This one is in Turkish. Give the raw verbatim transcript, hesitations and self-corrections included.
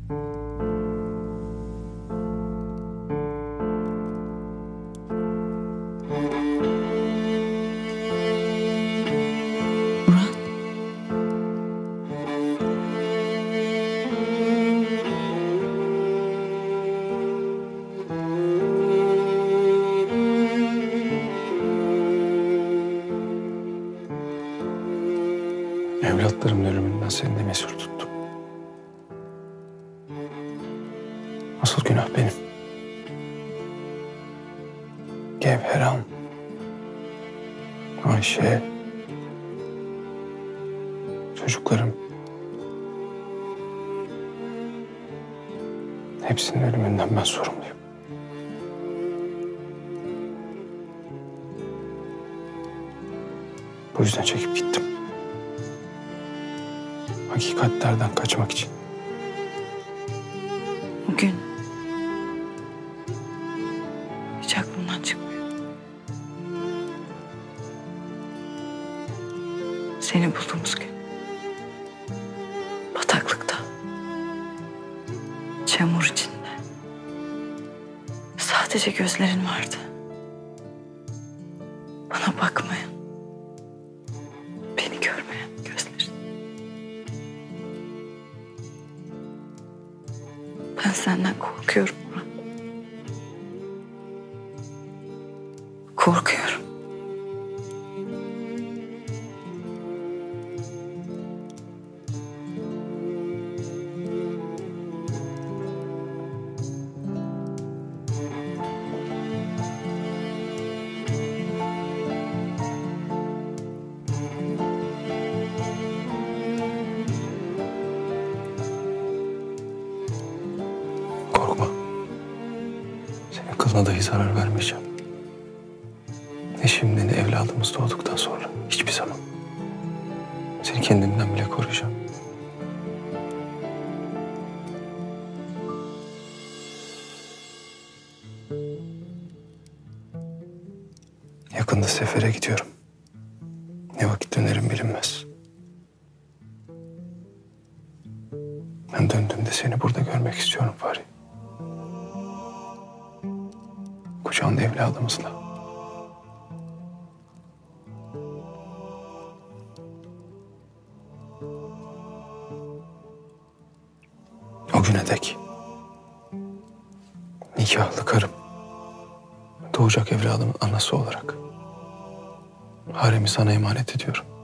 Evlatlarımın ölümünden seni de mesul tuttum. Asıl günah benim. Gevheran, Ayşe, çocuklarım. Hepsinin ölümünden ben sorumluyum. Bu yüzden çekip gittim. Hakikatlerden kaçmak için. Bugün hiç aklımdan çıkmıyor. Seni bulduğumuz gün. Bataklıkta. Çamur içinde. Sadece gözlerin vardı. Bana bakmayan, beni görmeyen gözlerin. Ben senden korkuyorum Murat. Korkuyorum. Korkma. Senin kılına dahi zarar vermeyeceğim. Ne şimdi ne evladımız doğduktan sonra. Hiçbir zaman. Seni kendimden bile koruyacağım. Yakında sefere gidiyorum. Ne vakit dönerim bilinmez. Ben döndüğümde seni burada görmek istiyorum Fahri. Kucağında evladımızla. O güne dek nikahlı karım, doğacak evladımın anası olarak haremi sana emanet ediyorum.